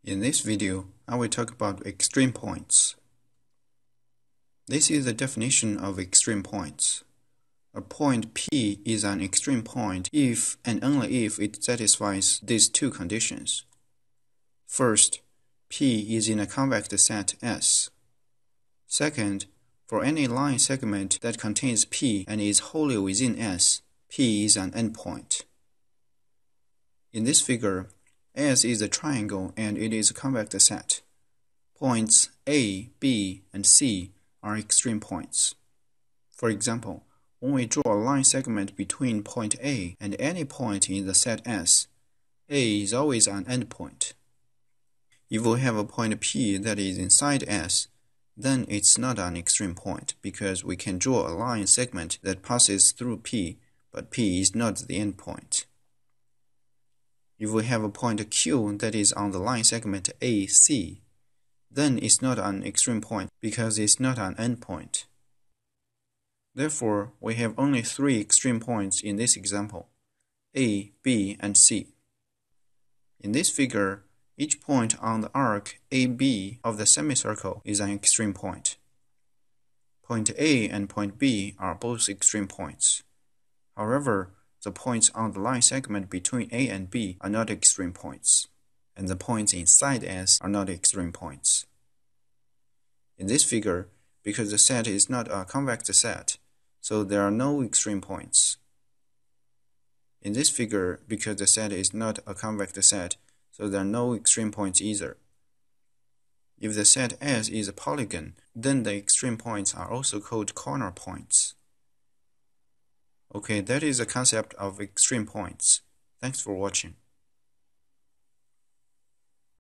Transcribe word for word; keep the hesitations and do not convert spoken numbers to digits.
In this video, I will talk about extreme points. This is the definition of extreme points. A point P is an extreme point if and only if it satisfies these two conditions. First, P is in a convex set S. Second, for any line segment that contains P and is wholly within S, P is an endpoint. In this figure, S is a triangle and it is a convex set. Points A, B, and C are extreme points. For example, when we draw a line segment between point A and any point in the set S, A is always an endpoint. If we have a point P that is inside S, then it's not an extreme point because we can draw a line segment that passes through P, but P is not the endpoint. If we have a point Q that is on the line segment A C, then it's not an extreme point because it's not an endpoint. Therefore, we have only three extreme points in this example, A, B, and C. In this figure, each point on the arc A B of the semicircle is an extreme point. Point A and point B are both extreme points. However, the points on the line segment between A and B are not extreme points, and the points inside S are not extreme points. In this figure, because the set is not a convex set, so there are no extreme points. In this figure, because the set is not a convex set, so there are no extreme points either. If the set S is a polygon, then the extreme points are also called corner points. Okay, that is the concept of extreme points. Thanks for watching.